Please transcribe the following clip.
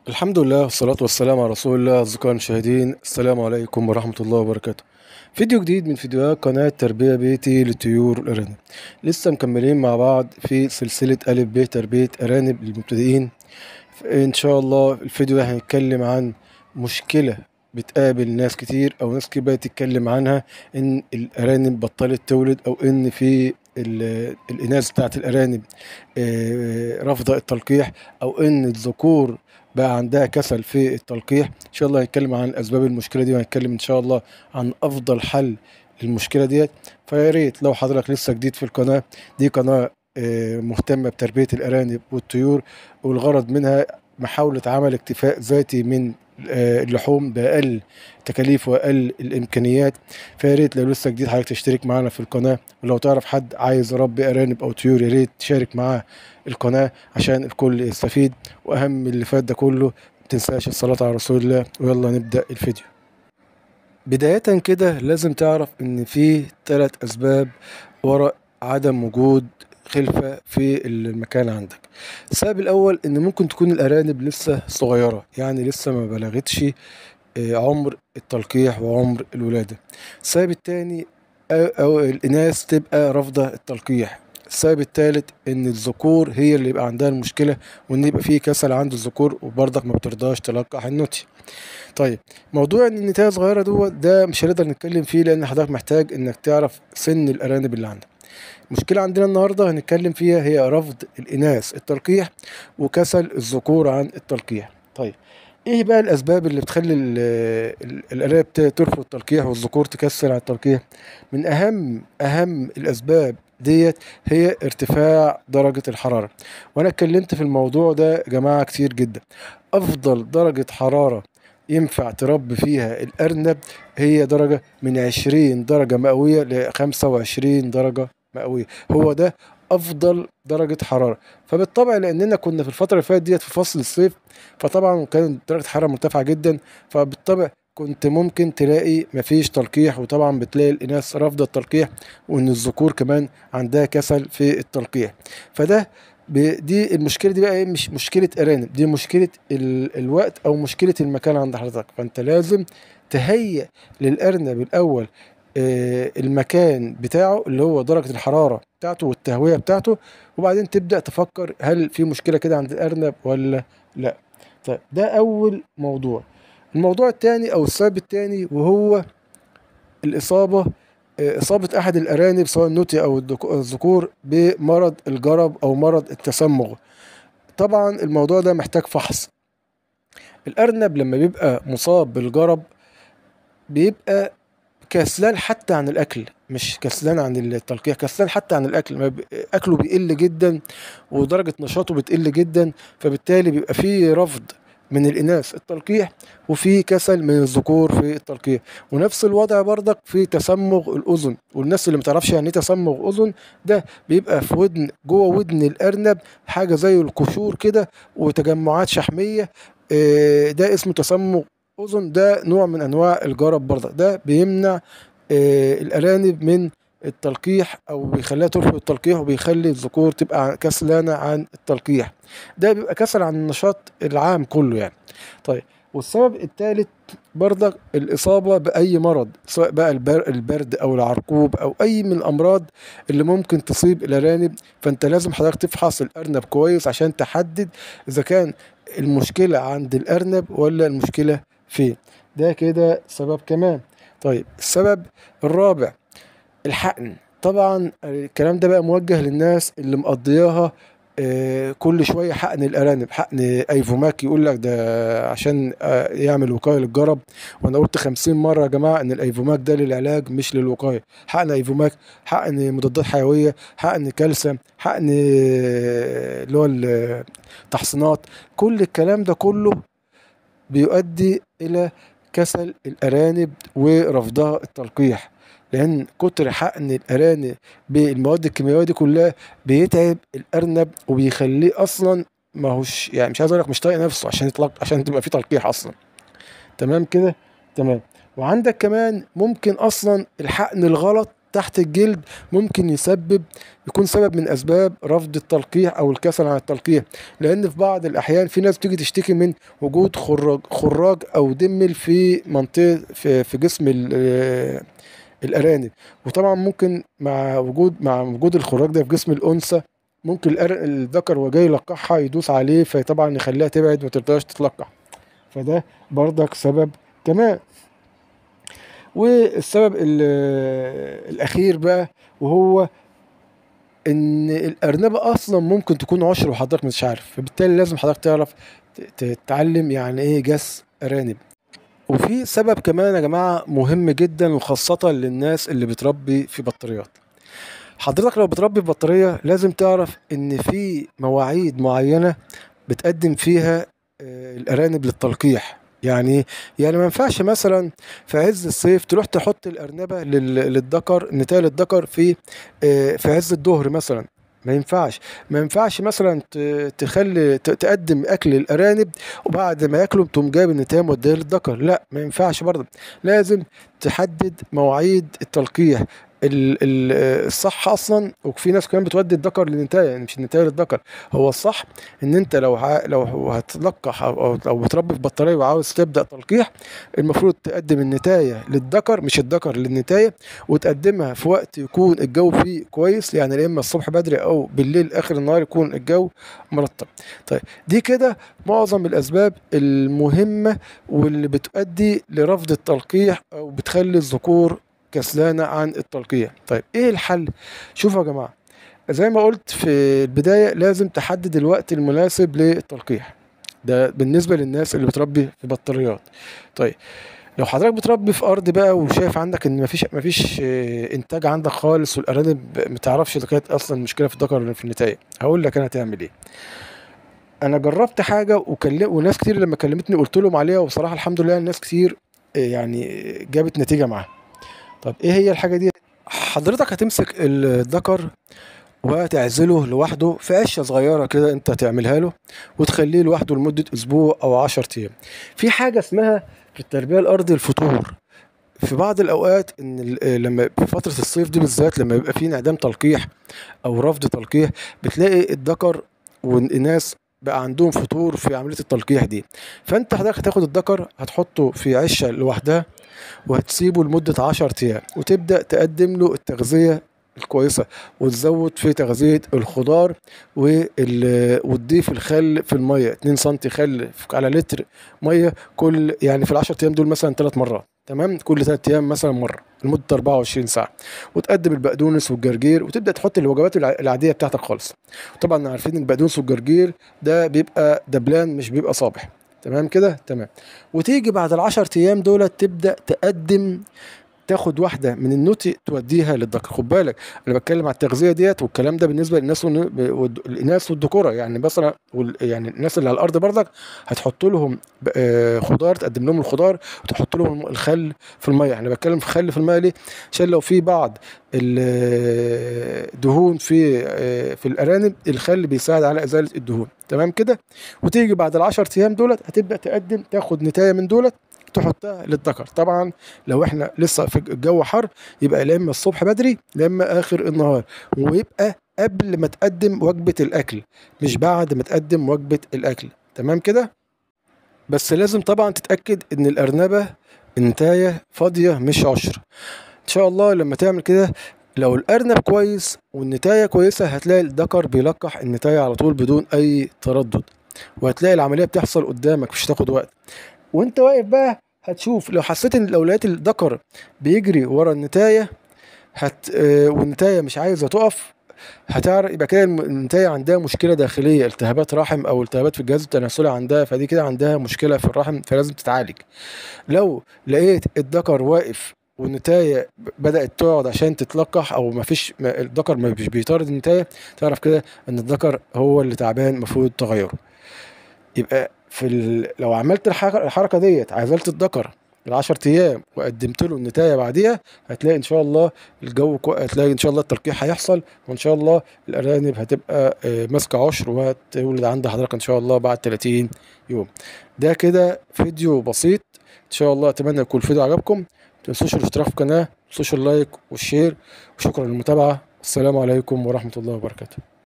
الحمد لله والصلاة والسلام على رسول الله. أصدقائي المشاهدين، السلام عليكم ورحمة الله وبركاته. فيديو جديد من فيديوهات قناة تربية بيتي للطيور الأرانب. لسه مكملين مع بعض في سلسلة ألف ب تربية أرانب للمبتدئين. إن شاء الله الفيديو ده هنتكلم عن مشكلة بتقابل ناس كتير أو ناس كتير بقت تتكلم عنها، إن الأرانب بطلت تولد، أو إن في الإناث بتاعت الأرانب رافضة التلقيح، أو إن الذكور بقى عندها كسل في التلقيح. إن شاء الله هنتكلم عن أسباب المشكلة دي، وهنتكلم إن شاء الله عن أفضل حل للمشكلة ديت. فيا ريت لو حضرتك لسه جديد في القناة دي، قناة مهتمة بتربية الأرانب والطيور، والغرض منها محاولة عمل اكتفاء ذاتي من اللحوم بأقل تكاليف وأقل الإمكانيات. فيا ريت لو لسه جديد حضرتك تشترك معانا في القناة، ولو تعرف حد عايز يربي أرانب أو طيور يا ريت تشارك معاه القناة عشان الكل يستفيد. وأهم من اللي فات ده كله، متنساش الصلاة على رسول الله. ويلا نبدأ الفيديو. بداية كده لازم تعرف إن في 3 أسباب وراء عدم وجود خلفة في المكان عندك. السبب الأول إن ممكن تكون الأرانب لسه صغيرة، يعني لسه ما بلغتش عمر التلقيح وعمر الولادة. السبب التاني أو الإناث تبقى رافضة التلقيح. السبب التالت إن الذكور هي اللي يبقى عندها المشكلة، وإن يبقى فيه كسل عند الذكور وبرضك ما بترضاش تلقح النوتي. طيب، موضوع ان النتاية صغيرة ده مش هنقدر نتكلم فيه، لان حضرتك محتاج انك تعرف سن الارانب اللي عندك. المشكلة عندنا النهاردة هنتكلم فيها هي رفض الاناث التلقيح وكسل الذكور عن التلقيح. طيب، ايه بقى الاسباب اللي بتخلي الارانب ترفض التلقيح والذكور تكسل عن التلقيح؟ من اهم الاسباب ديت هي ارتفاع درجة الحرارة. وانا اتكلمت في الموضوع ده يا جماعة كتير جدا. افضل درجة حرارة ينفع تربي فيها الأرنب هي درجة من 20 درجة مئوية ل25 درجة مئوية. هو ده أفضل درجة حرارة. فبالطبع لأننا كنا في الفترة اللي فاتت ديت في فصل الصيف، فطبعا كانت درجة الحرارة مرتفعة جدا، فبالطبع كنت ممكن تلاقي مفيش تلقيح، وطبعا بتلاقي الإناث رافضة التلقيح، وإن الذكور كمان عندها كسل في التلقيح. فده دي المشكله دي بقى ايه؟ مش مشكله ارانب، دي مشكله الوقت او مشكله المكان عند حضرتك. فانت لازم تهيئ للارنب الاول المكان بتاعه اللي هو درجه الحراره بتاعته والتهويه بتاعته، وبعدين تبدا تفكر هل في مشكله كده عند الارنب ولا لا. طيب، ده اول موضوع. الموضوع الثاني او السبب الثاني وهو الإصابة. إصابة أحد الأرانب سواء النوتي أو الذكور بمرض الجرب أو مرض التسمغ. طبعا الموضوع ده محتاج فحص. الأرنب لما بيبقى مصاب بالجرب بيبقى كسلان حتى عن الأكل، مش كسلان عن التلقيح، كسلان حتى عن الأكل. أكله بيقل جدا ودرجة نشاطه بتقل جدا، فبالتالي بيبقى فيه رفض من الإناث التلقيح، وفي كسل من الذكور في التلقيح. ونفس الوضع برضك في تسمغ الأذن. والناس اللي متعرفش يعني ايه تسمغ أذن، ده بيبقى في ودن، جوه ودن الأرنب حاجة زي القشور كده وتجمعات شحمية. ده اسمه تسمغ أذن. ده نوع من أنواع الجرب برضك، ده بيمنع الأرانب من التلقيح، أو بيخليها ترفض التلقيح، وبيخلي الذكور تبقى كسلانة عن التلقيح. ده بيبقى كسل عن النشاط العام كله يعني. طيب، والسبب الثالث برضك الإصابة بأي مرض، سواء بقى البرد أو العرقوب أو أي من الأمراض اللي ممكن تصيب الأرانب. فأنت لازم حضرتك تفحص الأرنب كويس عشان تحدد إذا كان المشكلة عند الأرنب ولا المشكلة فين. ده كده سبب كمان. طيب، السبب الرابع الحقن. طبعا الكلام ده بقى موجه للناس اللي مقضياها كل شويه حقن الارانب، حقن ايفوماك. يقول لك ده عشان يعمل وقايه للجرب. وانا قلت 50 مره يا جماعه ان الايفوماك ده للعلاج مش للوقايه. حقن ايفوماك، حقن مضادات حيويه، حقن كالسيوم، حقن اللي هو التحصينات. كل الكلام ده كله بيؤدي إلى كسل الأرانب ورفضها التلقيح، لأن كتر حقن الأرانب بالمواد الكيميائية دي كلها بيتعب الأرنب وبيخليه أصلا ما هوش، يعني مش عايز أقول لك مش طايق نفسه عشان يطلق، عشان تبقى فيه تلقيح أصلا. تمام كده؟ تمام. وعندك كمان ممكن أصلا الحقن الغلط تحت الجلد ممكن يكون سبب من اسباب رفض التلقيح او الكسل عن التلقيح. لان في بعض الاحيان في ناس بتيجي تشتكي من وجود خراج او دمل في منطقه في جسم الارانب. وطبعا ممكن مع وجود الخراج ده في جسم الانثى، ممكن الذكر وهو جاي يلقحها يدوس عليه فطبعا يخليها تبعد وما ترضاش تتلقح. فده برضك سبب كمان. والسبب الاخير بقى، وهو ان الارنبه اصلا ممكن تكون عشر وحضرتك مش عارف، فبالتالي لازم حضرتك تعرف تتعلم يعني ايه جس ارانب. وفي سبب كمان يا جماعه مهم جدا وخاصه للناس اللي بتربي في بطاريات. حضرتك لو بتربي في بطاريه لازم تعرف ان في مواعيد معينه بتقدم فيها الارانب للتلقيح. يعني يعني ما ينفعش مثلا في عز الصيف تروح تحط الارنبه للذكر، النتايه للذكر في عز الظهر مثلا. ما ينفعش مثلا تخلي تقدم اكل للارانب وبعد ما ياكلوا تقوم جايب النتايه موديها للذكر. لا، ما ينفعش برضه. لازم تحدد مواعيد التلقيح الصح اصلا. وفي ناس كمان بتودي الذكر للنتايه، يعني مش النتايه للذكر. هو الصح ان انت لو هتلقح او بتربي في بطاريه وعاوز تبدا تلقيح، المفروض تقدم النتايه للذكر مش الذكر للنتايه، وتقدمها في وقت يكون الجو فيه كويس، يعني يا اما الصبح بدري او بالليل اخر النهار يكون الجو مرطب. طيب دي كده معظم الاسباب المهمه واللي بتؤدي لرفض التلقيح او بتخلي الذكور كسلانة عن التلقيح. طيب ايه الحل؟ شوفوا يا جماعة، زي ما قلت في البداية لازم تحدد الوقت المناسب للتلقيح. ده بالنسبة للناس اللي بتربي في بطاريات. طيب لو حضرتك بتربي في ارض بقى وشايف عندك ان مفيش انتاج عندك خالص، والارانب ما تعرفش اذا كانت اصلا المشكله في الذكر ولا في النتايه، هقول لك انا هتعمل ايه. انا جربت حاجه وناس كتير لما كلمتني قلت لهم عليها، وبصراحه الحمد لله الناس كتير يعني جابت نتيجه معاها. طب ايه هي الحاجة دي؟ حضرتك هتمسك الذكر وهتعزله لوحده في عشة صغيرة كده انت تعملها له، وتخليه لوحده لمدة اسبوع او 10 ايام. في حاجة اسمها في التربية الارضي الفتور. في بعض الاوقات ان لما في فترة الصيف دي بالذات لما يبقى في انعدام تلقيح او رفض تلقيح، بتلاقي الذكر والاناث بقى عندهم فتور في عملية التلقيح دي. فانت حضرتك هتاخد الذكر هتحطه في عشة لوحدها وهتسيبه لمدة 10 أيام، وتبدأ تقدم له التغذية الكويسة، وتزود في تغذية الخضار وتضيف الخل في المية 2 سم خل على لتر مية يعني في ال10 أيام دول مثلا 3 مرات. تمام، كل 3 أيام مثلا مرة لمدة 24 ساعة. وتقدم البقدونس والجرجير، وتبدأ تحط الوجبات العادية بتاعتك خالص. طبعا عارفين البقدونس والجرجير ده بيبقى دبلان مش بيبقى صابح. تمام كده، تمام. وتيجي بعد ال10 ايام دول تبدا تاخد واحده من النوتي توديها للذكر. خد بالك انا بتكلم على التغذيه ديت، والكلام ده بالنسبه للناس والاناث والذكوره. يعني مثلا يعني الناس اللي على الارض برضك هتحط لهم خضار، تقدم لهم الخضار وتحط لهم الخل في الميه. يعني بتكلم في خل في الميه ليه؟ عشان لو في بعض الدهون في الارانب، الخل بيساعد على ازاله الدهون. تمام كده. وتيجي بعد ال10 ايام دولت هتبدا تاخد نتايه من دولت تحطها للذكر. طبعا لو احنا لسه في الجو حر يبقى لا اما الصبح بدري لا اما اخر النهار، ويبقى قبل ما تقدم وجبة الاكل مش بعد ما تقدم وجبة الاكل. تمام كده. بس لازم طبعا تتأكد ان الارنبة النتاية فاضية مش عشر. ان شاء الله لما تعمل كده، لو الارنب كويس والنتاية كويسة هتلاقي الذكر بيلقح النتاية على طول بدون اي تردد، وهتلاقي العملية بتحصل قدامك مش هتاخد وقت. وانت واقف بقى هتشوف، لو حسيت ان لو لقيت الذكر بيجري ورا النتايه والنتايه مش عايزه تقف، هتعرف يبقى كده النتايه عندها مشكله داخليه، التهابات رحم او التهابات في الجهاز التناسلي عندها، فدي كده عندها مشكله في الرحم فلازم تتعالج. لو لقيت الذكر واقف والنتايه بدات تقعد عشان تتلقح او الذكر مش بيطارد النتايه، تعرف كده ان الذكر هو اللي تعبان المفروض تغيره. يبقى لو عملت الحركه ديت، عزلت الذكر ال10 ايام وقدمت له النتايه بعديها، هتلاقي ان شاء الله هتلاقي ان شاء الله التلقيح هيحصل، وان شاء الله الارانب هتبقى ماسكه عشر وهتولد عند حضرتك ان شاء الله بعد 30 يوم. ده كده فيديو بسيط ان شاء الله، اتمنى يكون الفيديو عجبكم. ما تنسوش الاشتراك في القناه متنسوش اللايك والشير، وشكرا للمتابعة. السلام عليكم ورحمة الله وبركاته.